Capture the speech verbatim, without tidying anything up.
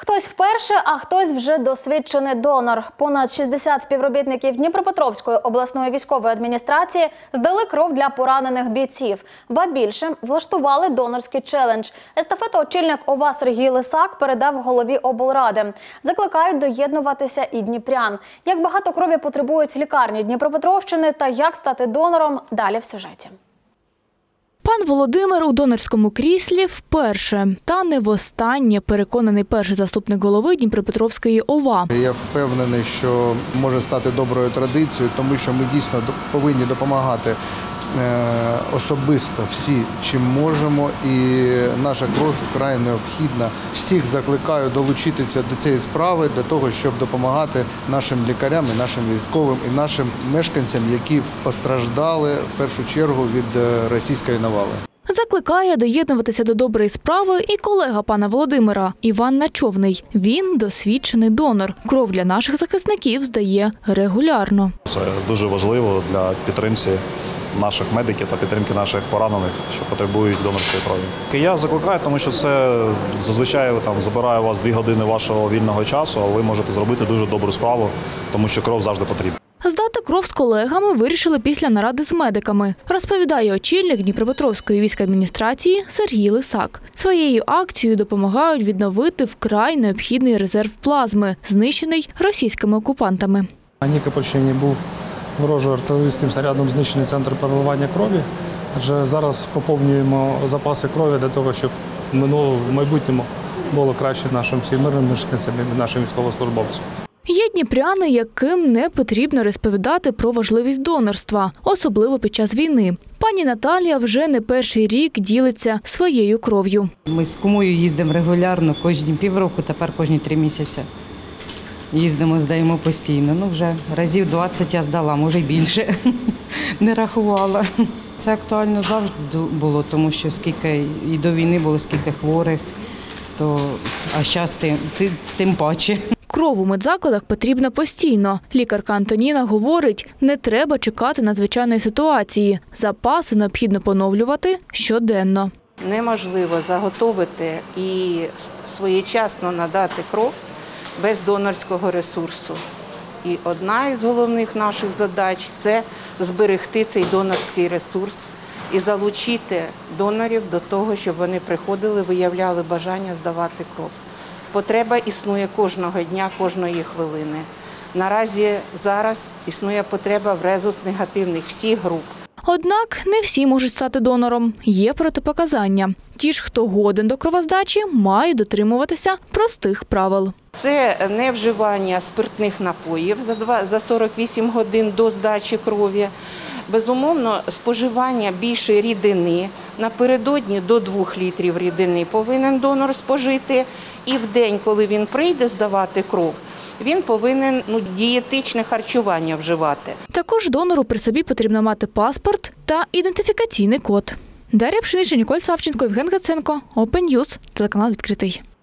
Хтось вперше, а хтось вже досвідчений донор. Понад шістдесят співробітників Дніпропетровської обласної військової адміністрації здали кров для поранених бійців. Ба більше, влаштували донорський челендж. Естафету очільник ОВА Сергій Лисак передав голові облради. Закликають доєднуватися і дніпрян. Як багато крові потребують лікарні Дніпропетровщини та як стати донором – далі в сюжеті. Пан Володимир у донорському кріслі вперше. Та не востаннє, переконаний перший заступник голови Дніпропетровської ОВА. Я впевнений, що може стати доброю традицією, тому що ми дійсно повинні допомагати особисто всі, чим можемо, і наша кров вкрай необхідна. Всіх закликаю долучитися до цієї справи для того, щоб допомагати нашим лікарям, і нашим військовим, і нашим мешканцям, які постраждали в першу чергу від російської навали. Закликає доєднуватися до доброї справи і колега пана Володимира Іван Начовний. Він досвідчений донор. Кров для наших захисників здає регулярно. Це дуже важливо для підтримки наших медиків та підтримки наших поранених, що потребують донорської крові. Я закликаю, тому що це зазвичай там забирає у вас дві години вашого вільного часу, а ви можете зробити дуже добру справу, тому що кров завжди потрібна. Здати кров з колегами вирішили після наради з медиками, розповідає очільник Дніпропетровської військової адміністрації Сергій Лисак. Своєю акцією допомагають відновити вкрай необхідний резерв плазми, знищений російськими окупантами. На Нікопольщині був ворожим артилерійським снарядом знищений центр переливання крові, адже зараз поповнюємо запаси крові для того, щоб в майбутньому було краще нашим всім мирним мешканцям і нашим військовослужбовцям. Є дніпряни, яким не потрібно розповідати про важливість донорства, особливо під час війни. Пані Наталія вже не перший рік ділиться своєю кров'ю. Ми з кумою їздимо регулярно, кожні півроку, тепер кожні три місяці. Їздимо, здаємо постійно. Ну, вже разів двадцять я здала, може й більше. Не рахувала. Це актуально завжди було, тому що скільки і до війни було, скільки хворих, то, а зараз тим, тим паче. Кров у медзакладах потрібна постійно. Лікарка Антоніна говорить, не треба чекати надзвичайної ситуації. Запаси необхідно поновлювати щоденно. Неможливо заготовити і своєчасно надати кров без донорського ресурсу. І одна із головних наших задач – це зберегти цей донорський ресурс і залучити донорів до того, щоб вони приходили, виявляли бажання здавати кров. Потреба існує кожного дня, кожної хвилини. Наразі зараз існує потреба в резус-негативних всіх груп. Однак не всі можуть стати донором. Є протипоказання. Ті ж, хто годен до кровоздачі, мають дотримуватися простих правил. Це не вживання спиртних напоїв за сорок вісім годин до здачі крові. Безумовно, споживання більшої рідини. Напередодні до двох літрів рідини повинен донор спожити. І в день, коли він прийде здавати кров, він повинен ну, дієтичне харчування вживати. Також донору при собі потрібно мати паспорт та ідентифікаційний код. Дар'я Пшенична, Ніколь Савченко, Євген Гаценко, Open News, телеканал «Відкритий».